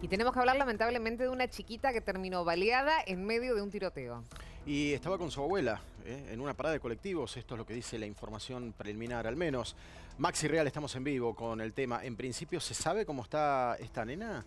Y tenemos que hablar lamentablemente de una chiquita que terminó baleada en medio de un tiroteo. Y estaba con su abuela en una parada de colectivos. Esto es lo que dice la información preliminar, al menos. Maxi Real, estamos en vivo con el tema. En principio, ¿se sabe cómo está esta nena?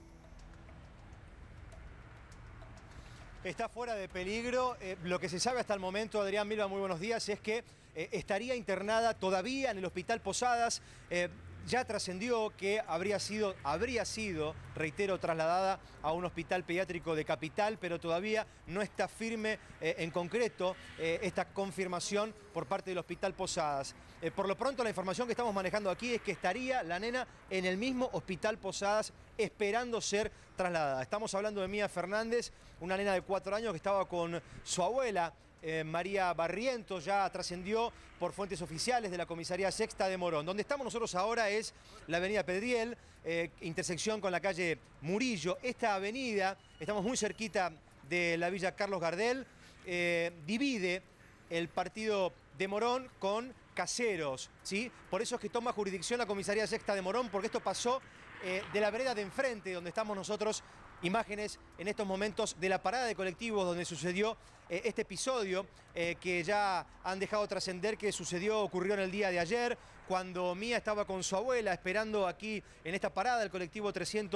Está fuera de peligro. Lo que se sabe hasta el momento, Adrián Milva, muy buenos días, es que estaría internada todavía en el Hospital Posadas. Ya trascendió que habría sido, reitero, trasladada a un hospital pediátrico de Capital, pero todavía no está firme en concreto esta confirmación por parte del Hospital Posadas. Por lo pronto, la información que estamos manejando aquí es que estaría la nena en el mismo Hospital Posadas esperando ser trasladada. Estamos hablando de Mía Fernández, una nena de 4 años que estaba con su abuela, María Barrientos. Ya trascendió por fuentes oficiales de la Comisaría Sexta de Morón. Donde estamos nosotros ahora es la avenida Pedriel, intersección con la calle Murillo. Esta avenida, estamos muy cerquita de la Villa Carlos Gardel, divide el partido de Morón con Caseros, ¿sí? Por eso es que toma jurisdicción la Comisaría Sexta de Morón, porque esto pasó de la vereda de enfrente, donde estamos nosotros. Imágenes en estos momentos de la parada de colectivos donde sucedió este episodio que ya han dejado trascender que ocurrió en el día de ayer, cuando Mía estaba con su abuela esperando aquí en esta parada del colectivo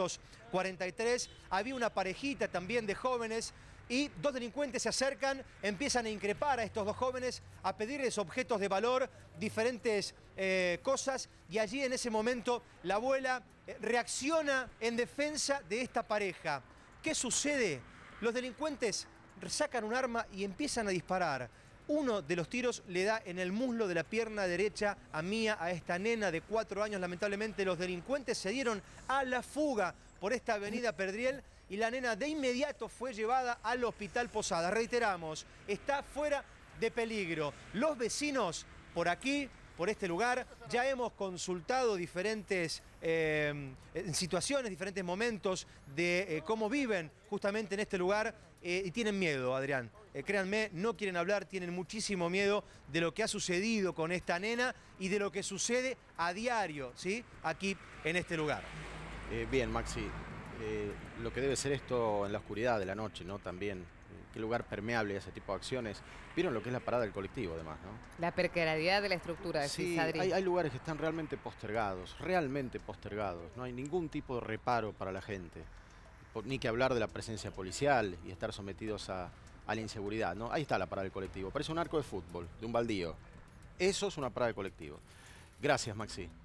343. Había una parejita también de jóvenes y dos delincuentes se acercan, empiezan a increpar a estos dos jóvenes, a pedirles objetos de valor, diferentes cosas, y allí en ese momento la abuela reacciona en defensa de esta pareja. ¿Qué sucede? Los delincuentes sacan un arma y empiezan a disparar. Uno de los tiros le da en el muslo de la pierna derecha a Mía, a esta nena de 4 años. Lamentablemente los delincuentes se dieron a la fuga por esta avenida Pedriel y la nena de inmediato fue llevada al Hospital Posadas. Reiteramos, está fuera de peligro. Los vecinos por aquí, por este lugar, ya hemos consultado diferentes situaciones, diferentes momentos de cómo viven justamente en este lugar y tienen miedo, Adrián. Créanme, no quieren hablar, tienen muchísimo miedo de lo que ha sucedido con esta nena y de lo que sucede a diario, ¿sí? Aquí en este lugar. Bien, Maxi. Lo que debe ser esto en la oscuridad de la noche, ¿no? También, qué lugar permeable a ese tipo de acciones. Vieron lo que es la parada del colectivo, además, ¿no? La precariedad de la estructura, sí, Adri. hay lugares que están realmente postergados. No hay ningún tipo de reparo para la gente. Ni que hablar de la presencia policial y estar sometidos a la inseguridad, ¿no? Ahí está la parada del colectivo. Parece un arco de fútbol, de un baldío. Eso es una parada de colectivo. Gracias, Maxi.